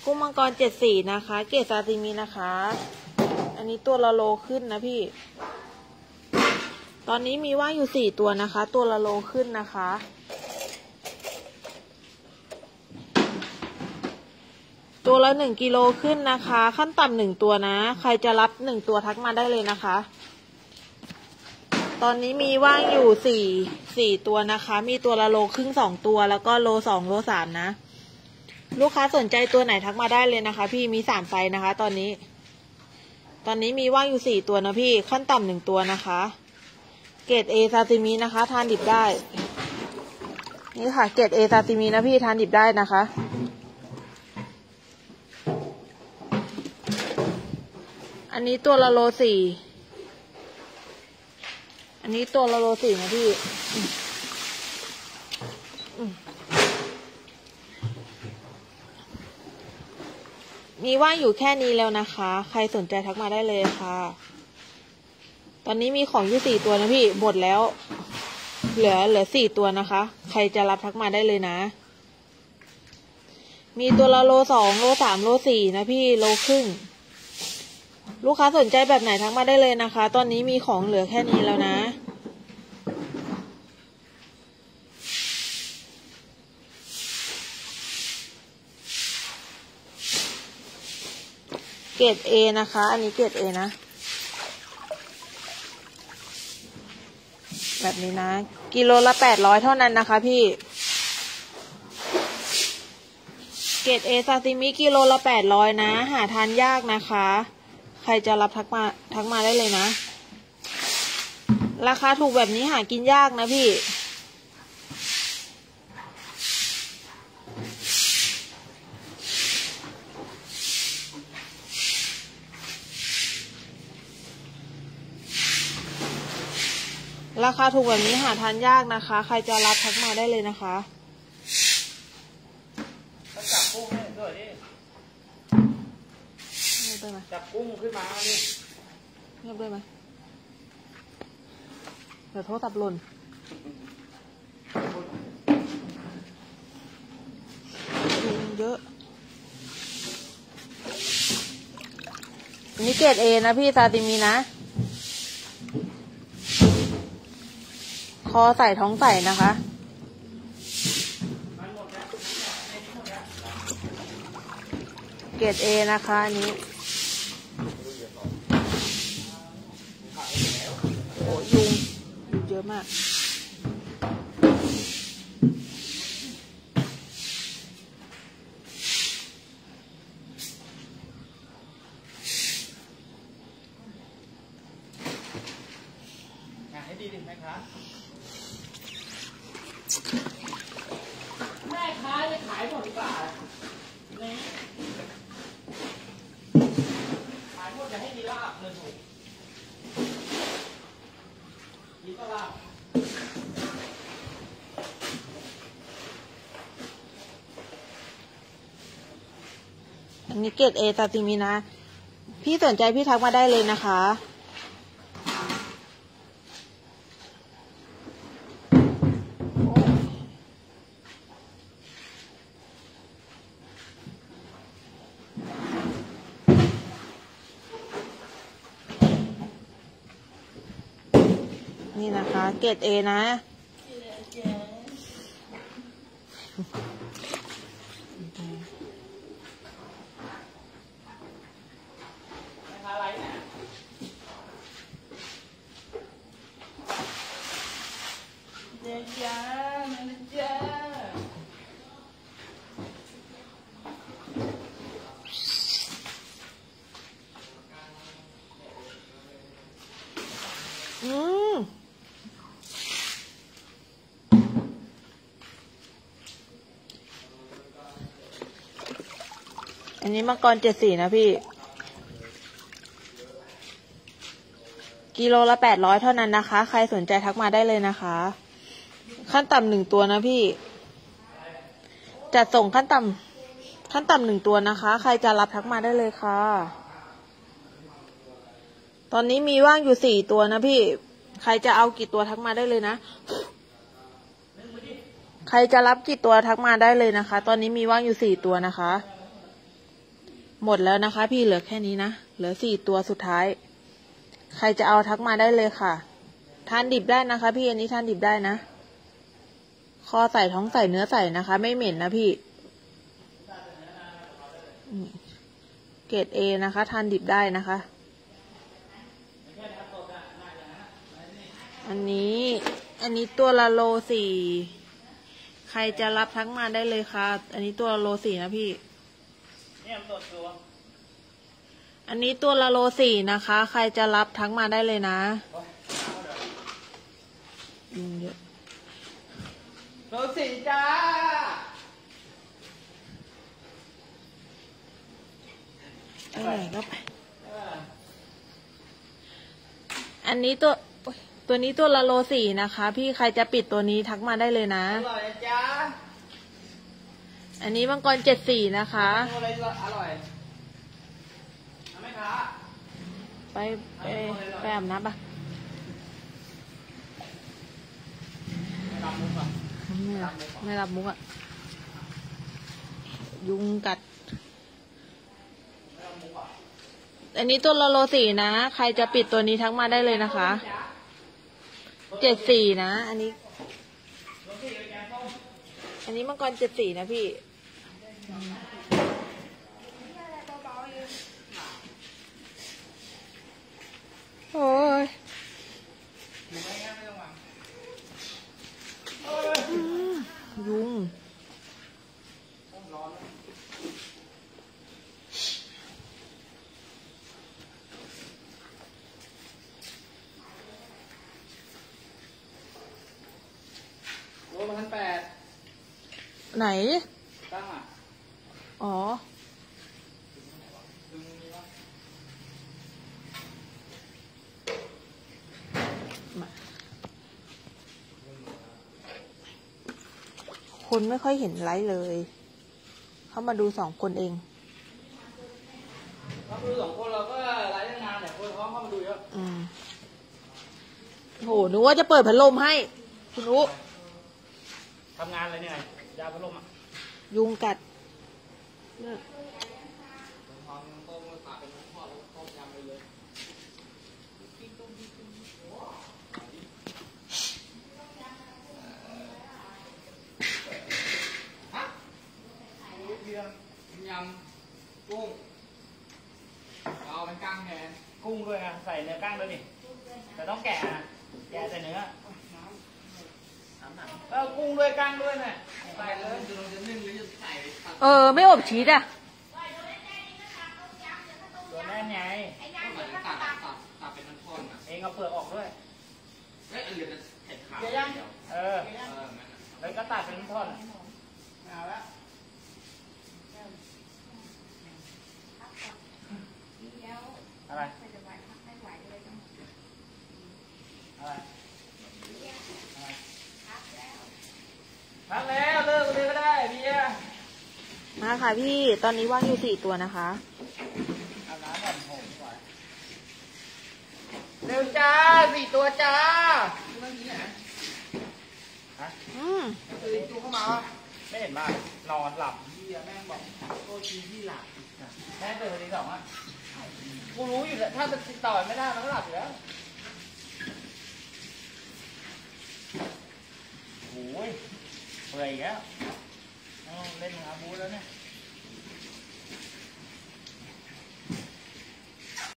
กุ้งมังกร74นะคะเกรดซาซิมินะคะอันนี้ตัวละโลขึ้นนะพี่ตอนนี้มีว่างอยู่4ตัวนะคะตัวละโลขึ้นนะคะตัวละ1 กิโลขึ้นนะคะขั้นต่ำ1ตัวนะใครจะรับ1ตัวทักมาได้เลยนะคะตอนนี้มีว่างอยู่4ตัวนะคะมีตัวละโลครึ่ง2ตัวแล้วก็โล2โล3นะลูกค้าสนใจตัวไหนทักมาได้เลยนะคะพี่มี3ไซส์นะคะตอนนี้มีว่างอยู่4ตัวนะพี่ขั้นต่ำ1ตัวนะคะเกรด A ซาซิมินะคะทานดิบได้นี่ค่ะเกรด A ซาซิมินะพี่ทานดิบได้นะคะอันนี้ตัวละโล4อันนี้ตัวละโล4นะพี่มีว่างอยู่แค่นี้แล้วนะคะใครสนใจทักมาได้เลยค่ะตอนนี้มีของอยู่4ตัวนะพี่หมดแล้วเหลือ4ตัวนะคะใครจะรับทักมาได้เลยนะมีตัวละโล2โล3โล4นะพี่โลครึ่งลูกค้าสนใจแบบไหนทักมาได้เลยนะคะตอนนี้มีของเหลือแค่นี้แล้วนะเกรด A นะคะอันนี้เกรด A นะแบบนี้นะกิโลละ800เท่านั้นนะคะพี่เกรด A ซาซิมิกิโลละ800นะหาทานยากนะคะใครจะรับทักมาได้เลยนะราคาถูกแบบนี้หากินยากนะพี่ราคาถูกแบบนี้หาทานยากนะคะใครจะรับทักมาได้เลยนะคะจับกุ้งให้ด้วยดิเงียบได้ไหมจับกุ้งขึ้นมาดิเงียบได้ไหมเดี๋ยวโทรศัพท์หล่นเยอะอันนี้เกรด A นะพี่ซาซิมินะคอใส่ท้องใส่นะคะเกรด A นะคะอันนี้โอ้ยุงเยอะมากให้ดีดิแม่ค้าแม่ค้าจะขายหมดหรือเปล่าเนี่ยขายหมดจะให้ดีลาบเลยถูกดีก็ลาบอันนี้เกรด A ซาซิมินะพี่สนใจพี่ทักมาได้เลยนะคะนี่นะคะเกรด A นะอะไรเนี่ยเด็กจ้าแม่จ้าอันนี้มังกร74นะพี่กิโลละ800เท่านั้นนะคะใครสนใจทักมาได้เลยนะคะขั้นต่ำ1ตัวนะพี่จัดส่งขั้นต่ำ1ตัวนะคะใครจะรับทักมาได้เลยค่ะตอนนี้มีว่างอยู่4ตัวนะพี่ใครจะเอากี่ตัวทักมาได้เลยนะใครจะรับกี่ตัวทักมาได้เลยนะคะตอนนี้มีว่างอยู่4ตัวนะคะหมดแล้วนะคะ พี่เหลือแค่นี้นะเหลือ4ตัวสุดท้ายใครจะเอาทักมาได้เลยค่ะทานดิบได้นะคะ พี่อันนี้ทานดิบได้นะคอใส่ท้องใส่เนื้อใส่นะคะไม่เหม็นนะพี่เกรด A นะคะทานดิบได้นะคะอันนี้ตัวละโล4ใครจะรับทักมาได้เลยค่ะอันนี้ตัวละโล4นะพี่อันนี้ตัวละโล4นะคะใครจะรับทักมาได้เลยนะยุงเยอะโลสี่จ้าก็ไปอันนี้ตัวนี้ตัวละโล4นะคะพี่ใครจะปิดตัวนี้ทักมาได้เลยนะอร่อยนะจ้าอันนี้มังกร74นะคะอะไรอร่อยทำไหมคะไปอาบน้ำปะไม่รับมุกอ่ะยุงกัดอันนี้ตัวละโล4นะใครจะปิดตัวนี้ทักมาได้เลยนะคะ74นะอันนี้มังกร74นะพี่โอ้ยยุงโล1,800 ไหนตั้งอ่ะอ๋อคนไม่ค่อยเห็นไลฟ์เลย เข้ามาดู2 คนเองถ้าดู2 คนเราก็ไลฟ์นานเนี่ยคนเขาเข้ามาดูเยอะโหนึกว่าจะเปิดพัดลมให้คุณนุทำงานอะไรเนี่ยยาพัดลมอ่ะยุงกัดยำกุ้งเอาเป็นกั้งแทนกุ้งด้วยนะใส่เนื้อกั้งด้วยนี่แต่ต้องแกะนะแกะใส่เนื้อกุ้งด้วยกั้งด้วยนะใส่เลยจะนึ่งหรือจะใส่ไม่อบชีสอ่ะตัวแน่นไงตัดเป็นท่อนเองเอาเปลือกออกด้วยเหลือเห็ดขาวแล้วก็ตัดเป็นท่อนเอาละอะไรพักแล้วเลิกเลยก็ได้เบียร์มาค่ะพี่ตอนนี้ว่างอยู่4 ตัวนะคะอาบน้ำก่อนผมก่อนเร็วจ้า4 ตัวจ้าเมื่อกี้ไหนฮะตัวเข้ามาไม่เห็นบ้างนอนหลับเบียร์แม่งบอกโทษทีที่หลับแม่ตื่นที2อ่ะกูรู้อยู่แล้วถ้าจะติดต่อไม่ได้มันก็หลับอยู่แล้วโอ้ยเปื่อยแล้วเล่นหาบูแล้วเนี่ย